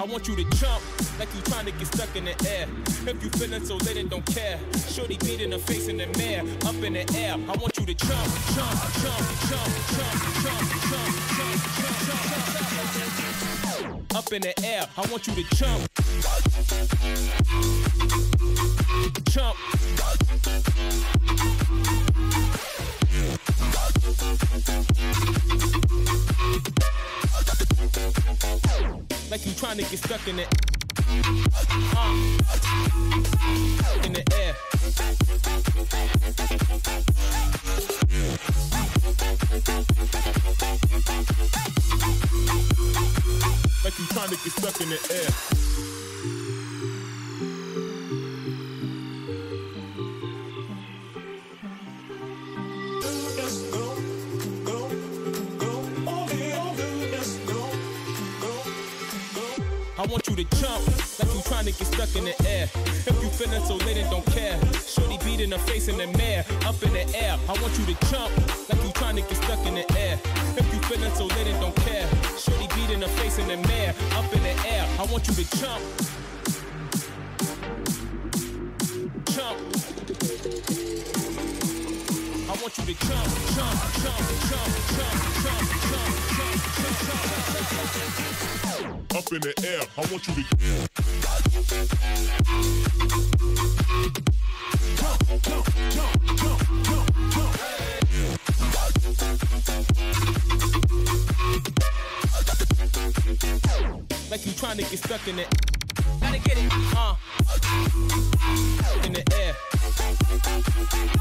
want you to jump like you trying to get stuck in the air. If you feeling so lit and don't care, shorty beat in the face in the mirror, up in the air. I want you to jump, jump, jump, jump, jump, jump, jump, jump, jump, jump, up in the air. I want you to jump, jump. Like you trying to get stuck in it. In the air. Like you trying to get stuck in the air. I want you to jump like you trying to get stuck in the air. If you feeling so lit and don't care, shorty beat in the face in the mirror, up in the air. I want you to jump like you trying to get stuck in the air. If you feeling so lit and don't care, shorty beat in the face in the mirror, up in the air. I want you to jump, jump. I want you to jump, jump, jump, jump, jump, jump, jump, jump, jump, jump. Up in the air, I want you to jump, jump, jump, jump, jump, jump. Like you trying to get stuck in it. Gotta get it, in the air.